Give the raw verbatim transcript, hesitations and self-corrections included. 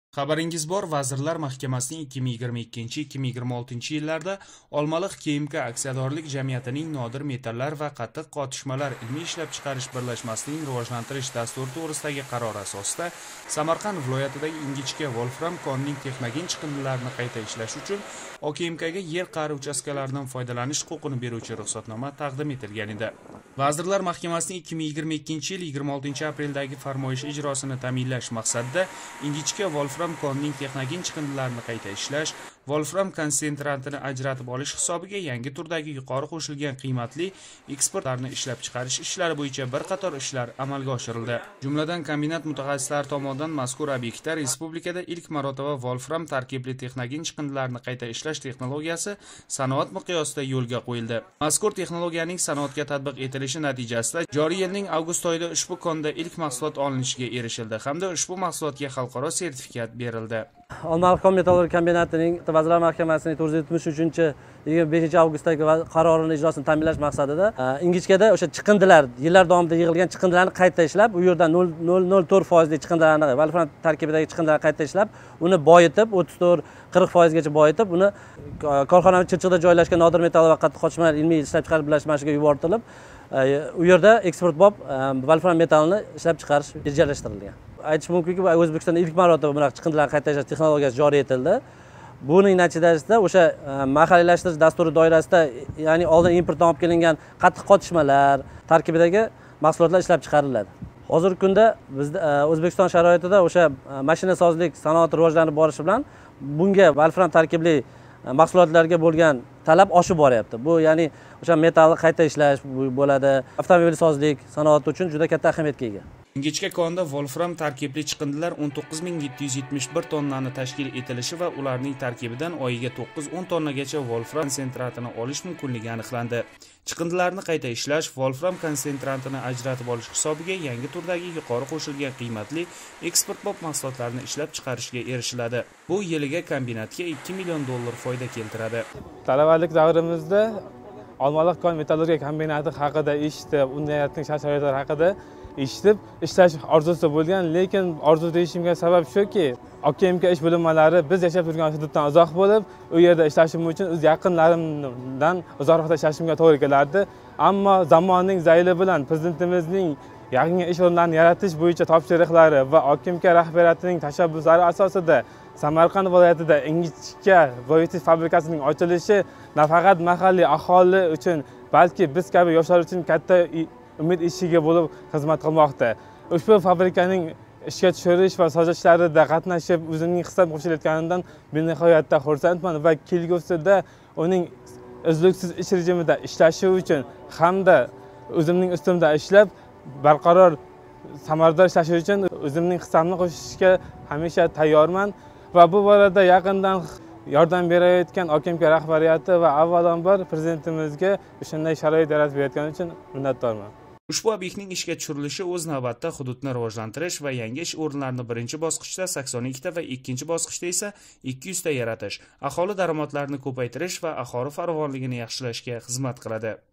Xabaringiz bor, Vazirlar Mahkamasining ikki ming yigirma ikkinchi ikki ming yigirma oltinchi yillarda Olmaliq K M K aksiyadorlik jamiyatining nodir metallar va qattiq qotishmalar ilmiy ishlab chiqarish birlashmasining rivojlantirish dasturi to'g'risidagi qaror asosida Samarqand viloyatidagi ingichka Wolfram konning texnogen chiqindilarini qayta ishlash uchun O K M K ga yer qa'ri uchastkalaridan foydalanish huquqini beruvchi ruxsatnoma taqdim etilgan edi. Vazirlar Mahkamasining ikki ming yigirma ikkinchi yil yigirma oltinchi apreldagi farmoyishi ijrosini ta'minlash maqsadida ingichka Wolfram konning texnogen chiqindilarini qayta ishlash, Wolfram konsentrantini ajratib olish hisobiga yangi turdagi yuqori qo'shilgan qiymatli eksportlarni ishlab chiqarish ishlari bo'yicha bir qator ishlar amalga oshirildi. Jumladan, kombinat mutaxassislari tomonidan mazkur obyektda respublikada ilk marotaba Wolfram tarkibli texnogen chiqindilarni qayta ishlash texnologiyasi sanoat miqyosida yo'lga qo'yildi. Mazkur texnologiyaning sanoatga tatbiq etilishi natijasida joriy yilning avgust oyida ushbu konda ilk mahsulot olinishiga erishildi hamda ushbu mahsulotga xalqaro sertifikat berildi. Olmaliq kon metallurgiya kombinatining Vazirlar Mahkamasining to'rt yuz yetmish uchinchi yigirma beshinchi avgustdagi qarorini ijrosini ta'minlash maqsadida ingichkada o'sha chiqindilar, yillar davomida yig'ilgan chiqindilarni qayta ishlab, u yerdan nol nuqta to'rt foizli chiqindilarni, Wolfram tarkibidagi chiqindilarni qayta ishlab, uni boyitib, o'ttiz to'rt qirq foizgacha boyitib, uni korxonaning Chirchiqda joylashgan nodir metall va qattiq qotishmalar ilmiy ishlab chiqarish birlashmasiga yuborilib, u yerda eksportbop Wolfram metallini ishlab chiqarish rejalashtirilgan. Aytish mumkinki, O'zbekistonda ilk marotaba bunaqa chiqindilarni qayta ishlash texnologiyasi joriy etildi. Buning natijasida o'sha mahalliylashtirish dasturi doirasida, ya'ni oldin importdan olib kelingan qattiq qotishmalar tarkibidagi mahsulotlar ishlab chiqariladi. Hozirgi kunda bizda O'zbekiston sharoitida o'sha mashinasozlik sanoati rivojlanib borishi bilan bunga Wolfram tarkibli mahsulotlarga bo'lgan talab oshib boryapti. Bu ya'ni o'sha metalni qayta ishlash bo'ladi. Avtomobilsozlik sanoati uchun juda katta ahamiyatga ega. Ingichka konda Wolfram tarkibli chiqindilar o'n to'qqiz ming yetti yuz yetmish bir tonnani tashkil etilishi va ularning tarkibidan oyiga to'qqiz o'n tonnagacha Wolfram konsentrantini olish mumkinligi aniqlandi. Chiqindilarni qayta ishlash, Wolfram konsentrantini ajratib olish hisobiga yangi turdagi yuqori qo'shilgan qiymatli eksportbop mahsulotlarni ishlab chiqarishga erishiladi. Bu yiliga kombinatga ikki million dollar foyda keltiradi. Talabalik davrimizda Olmaliq kon metallurgiya kombinati haqida eshitib, undayotgan shart-sharoitlar haqida eshitib, ishlash orzusi bo'lgan, lekin orzu deyishimga sabab shuki, O K M K ish bo'linmalari biz yashab turgan hududdan uzoq bo'lib, u yerda ishlashim uchun o'z yaqinlarimdan uzoqroqda ishlashimga to'g'ri kelardi. Ammo zamonning zayli bilan prezidentimizning yangi ish o'rinlarini yaratish bo'yicha topshiriqlari va O K M K rahbariyatining tashabbuslari asosida Samarqand viloyatida ingichka boyitish fabrikasining ochilishi nafaqat mahalliy aholi uchun, balki biz kabi yoshlar uchun katta umid eshigi bo'lib xizmat qilmoqda. Ushbu fabrikaning ishga tushirish va sozlashlarida qatnashib, o'zimning hissam qo'shilayotganimdan benihoyatda xursandman va kelgusida uning uzluksiz ish rejimida ishlashi uchun hamda o'zimning ustimda ishlab, barqaror samarador ishlashi uchun o'zimning hissamni qo'shishga hamisha tayyorman va bu borada yaqindan yordam berayotgan O K M K rahbariyati va avvalambor prezidentimizga shunday sharoit yaratib berayotgani uchun minnatdorman. Ushbu obyektning ishga tushirilishi o'z navbatida hududni rivojlantirish va yangi ish o'rinlarini birinchi bosqichda sakson ikkita va ikkinchi bosqichda esa ikki yuzta yaratish, aholi daromadlarini ko'paytirish va aholi farovonligini yaxshilashga xizmat qiladi.